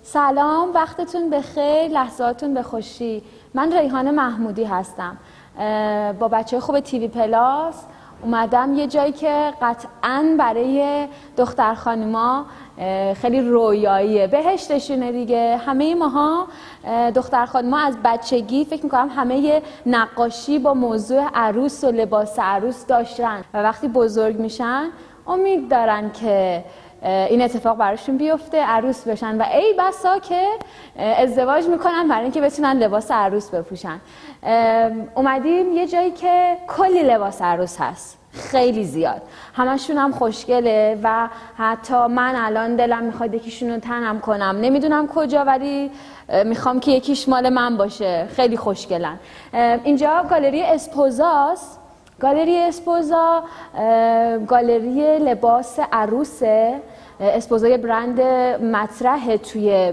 سلام، وقتتون بخیر، لحظاتون به خوشی. من ریحانه محمودی هستم. با بچه خوب تیوی پلاس اومدم یه جایی که قطعاً برای دختر خانوما خیلی رویاییه، بهشتشونه دیگه. همه ماها دختر خانوما از بچگی فکر میکنم همه نقاشی با موضوع عروس و لباس عروس داشتن و وقتی بزرگ میشن امید دارن که این اتفاق براشون بیفته، عروس بشن و ای بسا که ازدواج میکنن برای اینکه بتونن لباس عروس بپوشن. اومدیم یه جایی که کلی لباس عروس هست، خیلی زیاد، همشون هم خوشگله و حتی من الان دلم میخواد یکیشون رو تنم کنم، نمیدونم کجا، ولی میخوام که یکیش مال من باشه. خیلی خوشگلن. اینجا گالری اسپوزاست. گالری اسپوزا گالری لباس عروسه. اسپوزا یه برند مطرحه توی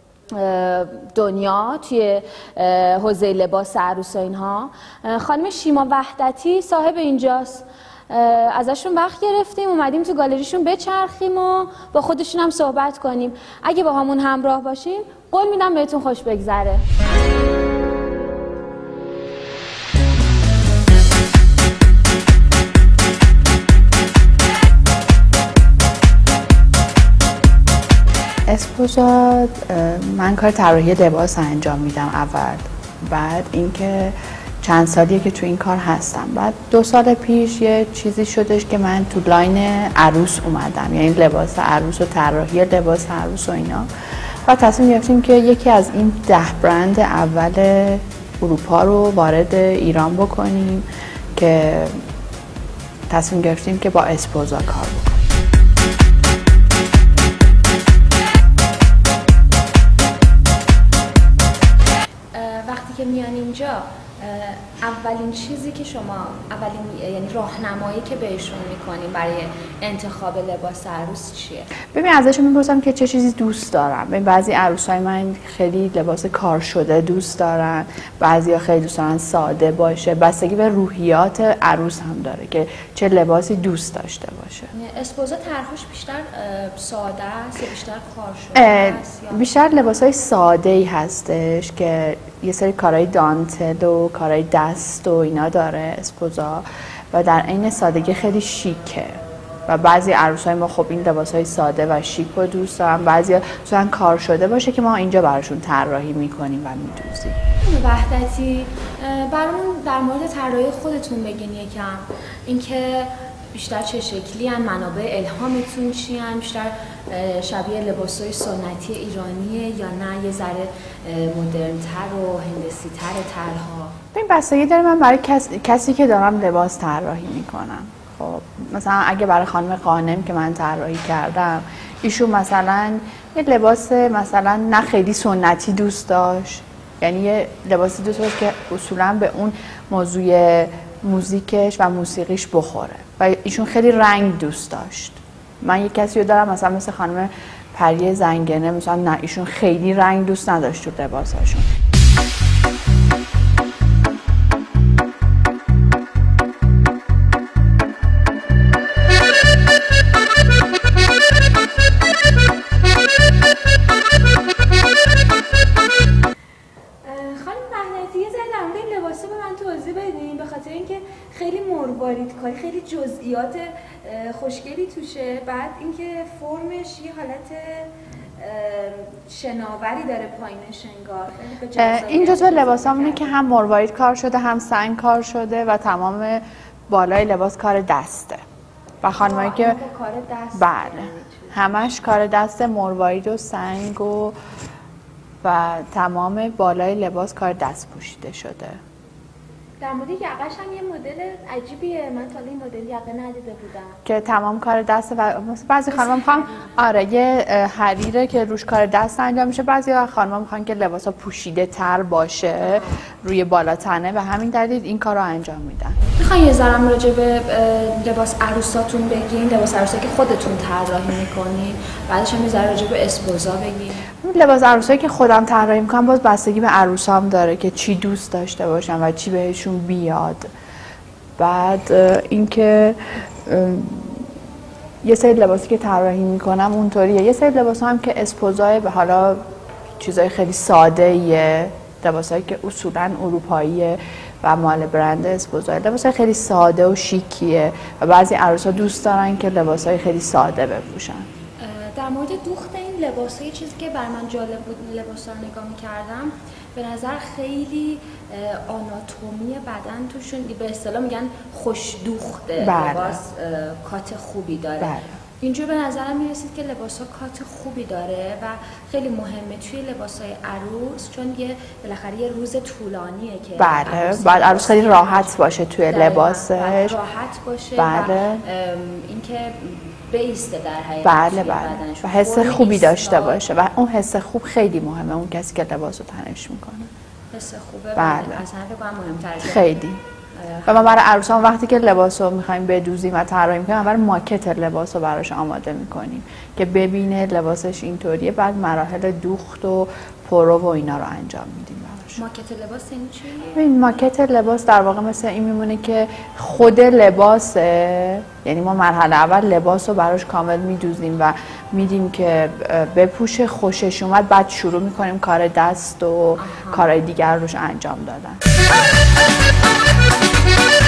دنیا، توی حوزه لباس عروس و اینها. خانم شیما وحدتی صاحب اینجاست. ازشون وقت گرفتیم اومدیم تو گالریشون بچرخیم و با خودشون هم صحبت کنیم. اگه با همون همراه باشیم قول میدم بهتون خوش بگذره. اسپوزا من کار طراحی لباس انجام میدم اول، بعد اینکه چند سالیه که تو این کار هستم. بعد 2 سال پیش یه چیزی شدش که من تو لاین عروس اومدم، یعنی لباس عروس و طراحی لباس عروس و اینا، و تصمیم گرفتیم که یکی از این 10 برند اول اروپا رو وارد ایران بکنیم که تصمیم گرفتیم که با اسپوزا کار بکنیم. وقتی که میان اینجا اولین چیزی که شما یعنی راهنمایی که بهشون میکنین برای انتخاب لباس عروس چیه؟ ببین ازشون میپرسم که چه چیزی دوست دارن. ببین بعضی عروسای من خیلی لباس کار شده دوست دارن، بعضیا خیلی دوست دارن ساده باشه. بستگی به روحیات عروس هم داره که چه لباسی دوست داشته باشه. اسپوزا طرحش بیشتر ساده است یا بیشتر کار شده است؟ بیشتر لباسای ساده‌ای هستش که یه سری کارهای دانتل و کارهای دست و اینا داره اسپوزا و در عین سادگی خیلی شیکه و بعضی عروسای ما خب این لباسای ساده و شیک رو دوست دارن، بعضی دوستن کار شده باشه که ما اینجا براشون طراحی میکنیم و میدوزیم. وحدتی برامون در مورد طراحی خودتون بگین یکم، اینکه بیشتر چه شکلی هن، منابع الهامتون چی هن، بیشتر شبیه لباسای سنتی ایرانیه یا نه یه ذره مدرن‌تر و هندسی‌تر طرح‌ها؟ این بستگی داره من برای کسی که دارم لباس طراحی میکنم. خب مثلا اگه برای خانم قانم که من طراحی کردم، ایشون مثلا یه لباس مثلا نه خیلی سنتی دوست داشت، یعنی یه لباسی دوست داشت که اصولا به اون موضوع موزیکش و موسیقیش بخوره و ایشون خیلی رنگ دوست داشت. من یه کسی رو دارم مثلا مثل خانم پریه زنگنه، مثلا نه ایشون خیلی رنگ دوست نداشت تو لباساشون. خیلی مروارید کاری، خیلی جزئیات خوشگلی توشه. بعد اینکه فرمش یه حالت شناوری داره پایینش انگار. این جزء لباسامونه که هم مروارید کار شده هم سنگ کار شده و تمام بالای لباس کار دسته و خانمایی که کار دست بله همش کار دست، مروارید و سنگ و تمام بالای لباس کار دست پوشیده شده. در مورد یقش هم یه مدل عجیبیه، من تا این مدل یقه ندیده بودم که تمام کار دسته و بعضی خانم‌ها میخوان یه حریره که روش کار دست انجام میشه، بعضی خانم‌ها میخوان که لباسا پوشیده تر باشه روی بالا تنه و همین دلیل این کار رو انجام میدن. میخوان یه ذره راجع به لباس عروساتون بگین، لباس عروسی که خودتون طراحی میکنین، بعدش هم یه ذره راجع به اسپوزا بگین. لباس عروسی که خودم طراحی میکنم باز بستگی به عروسام داره که چی دوست داشته باشن و چی بهشون بیاد. بعد اینکه یه سری لباسی که طراحی میکنم اونطوریه، یه سری لباس هم که اسپوزای به حالا چیزای خیلی ساده ایه، لباسایی که اصولا اروپاییه و مال برند اسپوزا، لباسای خیلی ساده و شیکیه و بعضی عروسا دوست دارن که لباسای خیلی ساده بپوشن. در مورد دوخت این لباس‌ها، چیزی که بر من جالب بود لباسا رو نگاه می‌کردم، به نظر خیلی آناتومی بدن توشون به اصطلاح میگن خوش دوخته. لباس کات خوبی داره. اینجور به نظرم میرسید که لباس‌ها کات خوبی داره و خیلی مهمه توی لباس‌های عروس، چون یه بالاخره یه روز طولانیه که بعد عروس خیلی راحت باشه توی لباسش، راحت باشه و اینکه بیسته در حقیقت و حس خوبی داشته باشه و اون حس خوب خیلی مهمه. اون کسی که لباس رو تنش میکنه حس خوبه اصلا فکر کنم مهم‌تره خیلی. و ما برای عروسان وقتی که لباس رو میخوایم بدوزیم و طراحی میکنیم، برای ماکت لباس رو براش آماده میکنیم که ببینه لباسش اینطوریه، بعد مراحل دوخت و پرو و اینا رو انجام میدیم براش. ماکت لباس این چیه؟ این ماکت لباس در واقع مثل این میمونه که خود لباسه، یعنی ما مرحله اول لباس رو براش کامل میدوزیم و میدیم که بپوشه، خوشش اومد، بعد شروع میکنیم کار دست و کارهای دیگر روش انجام دادن.